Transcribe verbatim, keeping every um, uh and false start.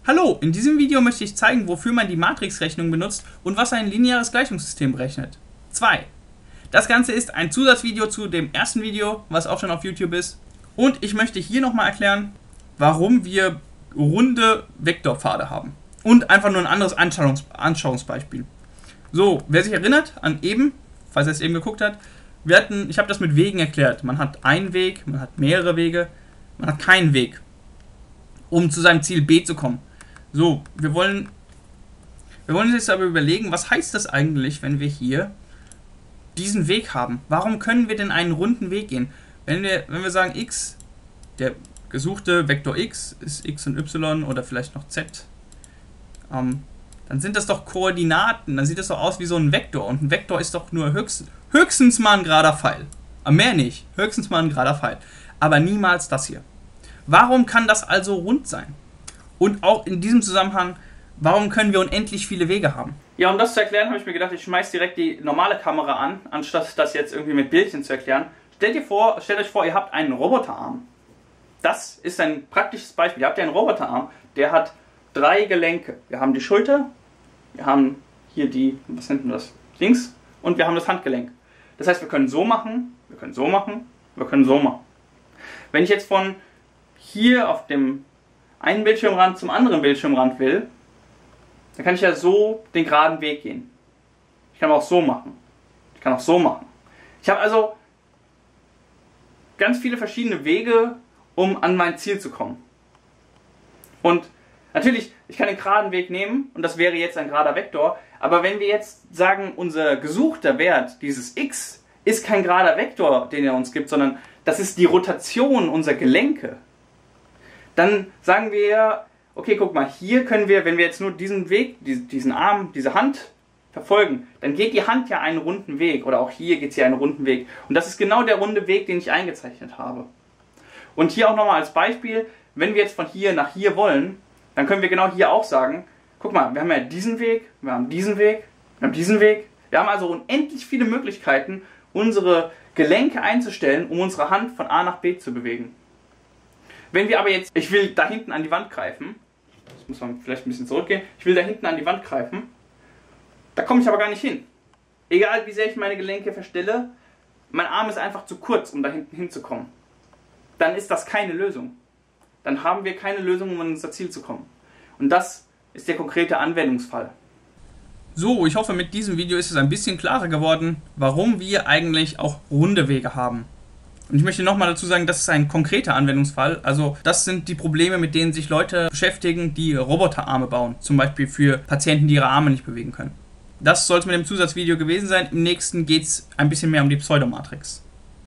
Hallo, in diesem Video möchte ich zeigen, wofür man die Matrixrechnung benutzt und was ein lineares Gleichungssystem berechnet. zwei. Das Ganze ist ein Zusatzvideo zu dem ersten Video, was auch schon auf YouTube ist. Und ich möchte hier nochmal erklären, warum wir runde Vektorpfade haben. Und einfach nur ein anderes Anschauungs Anschauungsbeispiel. So, wer sich erinnert an eben, falls er es eben geguckt hat, wir hatten, ich habe das mit Wegen erklärt. Man hat einen Weg, man hat mehrere Wege, man hat keinen Weg, um zu seinem Ziel B zu kommen. So, wir wollen, wir wollen uns jetzt aber überlegen, was heißt das eigentlich, wenn wir hier diesen Weg haben? Warum können wir denn einen runden Weg gehen? Wenn wir, wenn wir sagen x, der gesuchte Vektor x ist x und y oder vielleicht noch z, ähm, dann sind das doch Koordinaten, dann sieht das doch aus wie so ein Vektor. Und ein Vektor ist doch nur höchst, höchstens mal ein gerader Pfeil. Aber mehr nicht, höchstens mal ein gerader Pfeil. Aber niemals das hier. Warum kann das also rund sein? Und auch in diesem Zusammenhang, warum können wir unendlich viele Wege haben? Ja, um das zu erklären, habe ich mir gedacht, ich schmeiße direkt die normale Kamera an, anstatt das jetzt irgendwie mit Bildchen zu erklären. Stellt, ihr vor, stellt euch vor, ihr habt einen Roboterarm. Das ist ein praktisches Beispiel. Ihr habt ja einen Roboterarm, der hat drei Gelenke. Wir haben die Schulter, wir haben hier die, was nennt man das, links, und wir haben das Handgelenk. Das heißt, wir können so machen, wir können so machen, wir können so machen. Wenn ich jetzt von hier auf dem einen Bildschirmrand zum anderen Bildschirmrand will, dann kann ich ja so den geraden Weg gehen. Ich kann auch so machen. Ich kann auch so machen. Ich habe also ganz viele verschiedene Wege, um an mein Ziel zu kommen. Und natürlich, ich kann den geraden Weg nehmen und das wäre jetzt ein gerader Vektor, aber wenn wir jetzt sagen, unser gesuchter Wert, dieses x, ist kein gerader Vektor, den er uns gibt, sondern das ist die Rotation unserer Gelenke, dann sagen wir, okay, guck mal, hier können wir, wenn wir jetzt nur diesen Weg, diesen Arm, diese Hand verfolgen, dann geht die Hand ja einen runden Weg, oder auch hier geht es ja einen runden Weg. Und das ist genau der runde Weg, den ich eingezeichnet habe. Und hier auch nochmal als Beispiel, wenn wir jetzt von hier nach hier wollen, dann können wir genau hier auch sagen, guck mal, wir haben ja diesen Weg, wir haben diesen Weg, wir haben diesen Weg. Wir haben also unendlich viele Möglichkeiten, unsere Gelenke einzustellen, um unsere Hand von A nach B zu bewegen. Wenn wir aber jetzt, ich will da hinten an die Wand greifen, das muss man vielleicht ein bisschen zurückgehen, ich will da hinten an die Wand greifen, da komme ich aber gar nicht hin. Egal wie sehr ich meine Gelenke verstelle, mein Arm ist einfach zu kurz, um da hinten hinzukommen. Dann ist das keine Lösung. Dann haben wir keine Lösung, um an unser Ziel zu kommen. Und das ist der konkrete Anwendungsfall. So, ich hoffe, mit diesem Video ist es ein bisschen klarer geworden, warum wir eigentlich auch runde Wege haben. Und ich möchte nochmal dazu sagen, das ist ein konkreter Anwendungsfall. Also das sind die Probleme, mit denen sich Leute beschäftigen, die Roboterarme bauen. Zum Beispiel für Patienten, die ihre Arme nicht bewegen können. Das soll es mit dem Zusatzvideo gewesen sein. Im nächsten geht es ein bisschen mehr um die Pseudomatrix.